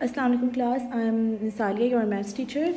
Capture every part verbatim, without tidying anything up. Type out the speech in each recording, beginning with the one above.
अस्सलाम वालेकुम class, I am Nisaliya, your maths teacher.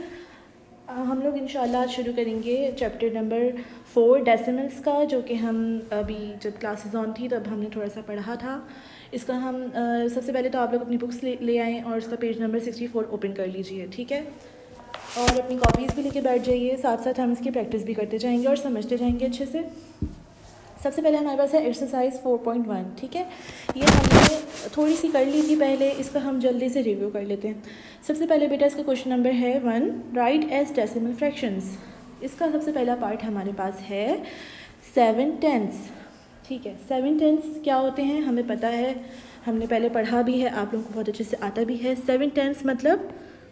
हम लोग इंशाल्लाह आज शुरू करेंगे चैप्टर नंबर फोर डेसिमल्स का, जो कि हम अभी जब क्लासेस ऑन थी तब हमने थोड़ा सा पढ़ा था। इसका हम uh, सबसे पहले तो आप लोग अपनी बुक्स ले, ले आएँ और उसका page number sixty four open कर लीजिए, ठीक है। और अपनी कॉपीज़ भी लेके बैठ जाइए, साथ साथ हम इसकी प्रैक्टिस भी करते जाएंगे और समझते जाएंगे अच्छे से। सबसे पहले हमारे पास है एक्सरसाइज फोर पॉइंट वन, ठीक है। ये हमने थोड़ी सी कर ली थी पहले, इसका हम जल्दी से रिव्यू कर लेते हैं। सबसे पहले बेटा इसका क्वेश्चन नंबर है one, right as decimal fractions. इसका सबसे पहला पार्ट हमारे पास है सेवन टेंस, ठीक है। सेवन टेंस क्या होते हैं हमें पता है, हमने पहले पढ़ा भी है, आप लोगों को बहुत अच्छे से आता भी है। सेवन टेंस मतलब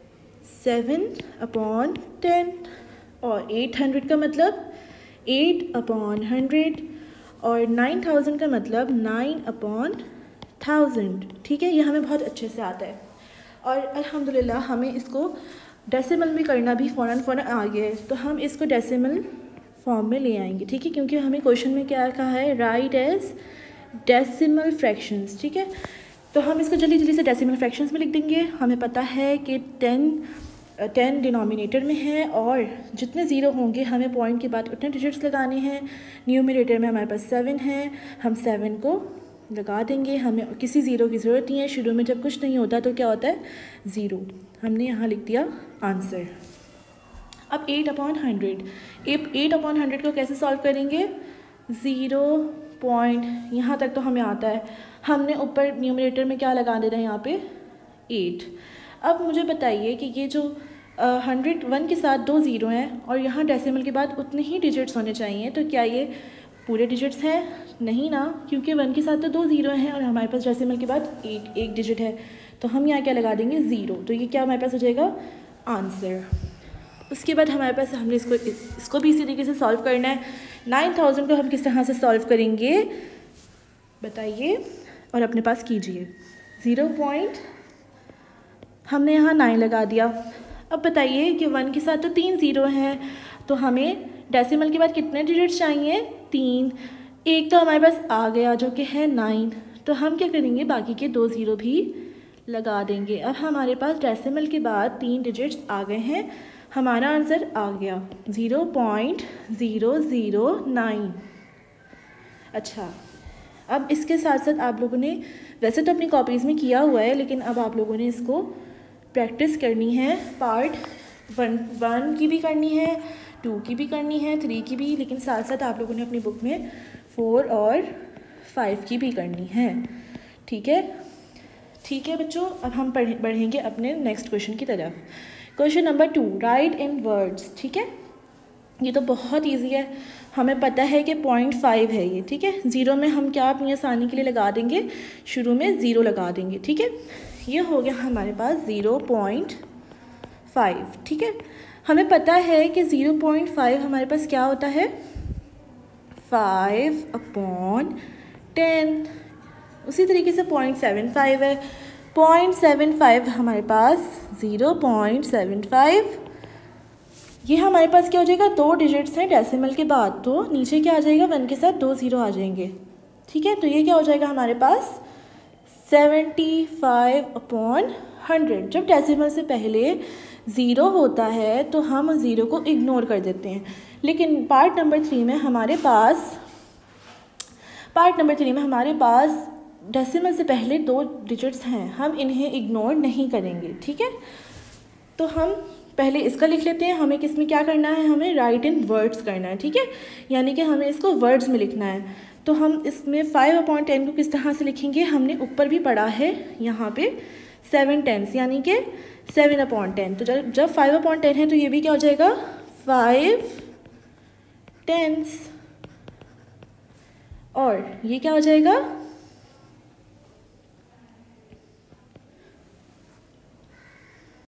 सेवन अपॉन टेन, और एट हंड्रेड का मतलब एट अपॉन हंड्रेड, और नाइन थाउजेंड का मतलब नाइन अपॉन थाउजेंड, ठीक है। ये हमें बहुत अच्छे से आता है और अल्हम्दुलिल्लाह हमें इसको डेसिमल में करना भी फ़ौरन फ़ौरन आ गया है, तो हम इसको डेसिमल फॉर्म में ले आएंगे, ठीक है। क्योंकि हमें क्वेश्चन में क्या कहा है, राइट एज डेसिमल फ्रैक्शंस, ठीक है। तो हम इसको जल्दी जल्दी से डेसिमल फ्रैक्शंस में लिख देंगे। हमें पता है कि टेन टेन डिनोमिनेटर में है और जितने ज़ीरो होंगे हमें पॉइंट के बाद उतने डिजिट्स लगाने हैं। न्यूमरेटर में हमारे पास सेवन है, हम सेवन को लगा देंगे। हमें किसी ज़ीरो की ज़रूरत नहीं है, शुरू में जब कुछ नहीं होता तो क्या होता है, ज़ीरो। हमने यहाँ लिख दिया आंसर। अब eight upon hundred, eight upon hundred को कैसे सॉल्व करेंगे, ज़ीरो पॉइंट यहाँ तक तो हमें आता है, हमने ऊपर न्यूमरेटर में क्या लगा देना है यहाँ पे, एट। अब मुझे बताइए कि ये जो हंड्रेड वन के साथ दो ज़ीरो हैं और यहाँ डेसिमल के बाद उतने ही डिजिट्स होने चाहिए, तो क्या ये पूरे डिजिट्स हैं, नहीं ना, क्योंकि वन के साथ तो दो ज़ीरो हैं और हमारे पास डेसिमल के बाद एक एक डिजिट है, तो हम यहाँ क्या लगा देंगे, ज़ीरो। तो ये क्या हमारे पास हो जाएगा, आंसर। उसके बाद हमारे पास हमने इसको इसको भी इसी तरीके से सॉल्व करना है। नाइन थाउजेंड को हम किस तरह से सॉल्व करेंगे बताइए और अपने पास कीजिए। ज़ीरो पॉइंट हमने यहाँ नाइन लगा दिया। अब बताइए कि वन के साथ तो तीन ज़ीरो हैं, तो हमें डेसिमल के बाद कितने डिजिट्स चाहिए, तीन। एक तो हमारे पास आ गया जो कि है नाइन, तो हम क्या करेंगे, बाकी के दो ज़ीरो भी लगा देंगे। अब हमारे पास डेसिमल के बाद तीन डिजिट्स आ गए हैं, हमारा आंसर आ गया zero point zero zero nine. अच्छा, अब इसके साथ साथ आप लोगों ने वैसे तो अपनी कॉपीज़ में किया हुआ है, लेकिन अब आप लोगों ने इसको प्रैक्टिस करनी है। पार्ट वन वन की भी करनी है, टू की भी करनी है, थ्री की भी, लेकिन साथ साथ आप लोगों ने अपनी बुक में फोर और फाइव की भी करनी है, ठीक है। ठीक है बच्चों, अब हम पढ़ बढ़ेंगे अपने नेक्स्ट क्वेश्चन की तरफ। Question number two, write in words, ठीक है। ये तो बहुत ईजी है, हमें पता है कि पॉइंट फाइव है ये, ठीक है। ज़ीरो में हम क्या अपनी आसानी के लिए लगा देंगे, शुरू में ज़ीरो लगा देंगे, ठीक है। ये हो गया हमारे पास ज़ीरो पॉइंट फाइव, ठीक है। हमें पता है कि ज़ीरो पॉइंट फाइव हमारे पास क्या होता है, फाइव अपॉन टेन। उसी तरीके से पॉइंट सेवन फाइव है, पॉइंट सेवन फाइव हमारे पास ज़ीरो पॉइंट सेवन फाइव, ये हमारे पास क्या हो जाएगा, दो डिजिट्स हैं डेसिमल के बाद, तो नीचे क्या आ जाएगा, वन के साथ दो ज़ीरो आ जाएंगे, ठीक है। तो ये क्या हो जाएगा हमारे पास सेवेंटी फाइव अपॉन हंड्रेड। जब डेसिमल से पहले ज़ीरो होता है तो हम ज़ीरो को इग्नोर कर देते हैं, लेकिन पार्ट नंबर थ्री में हमारे पास पार्ट नंबर थ्री में हमारे पास डेसिमल से पहले दो डिजिट्स हैं, हम इन्हें इग्नोर नहीं करेंगे, ठीक है। तो हम पहले इसका लिख लेते हैं, हमें किस में क्या करना है, हमें राइट इन वर्ड्स करना है, ठीक है। यानी कि हमें इसको वर्ड्स में लिखना है। तो हम इसमें फाइव अपॉइंट टेन को किस तरह से लिखेंगे, हमने ऊपर भी पढ़ा है यहाँ पे सेवन टेंस, यानी कि सेवन अपॉइंट टेन। तो जब जब फाइव अपॉइंट टेन है तो ये भी क्या हो जाएगा, फाइव टेंस, और ये क्या हो जाएगा,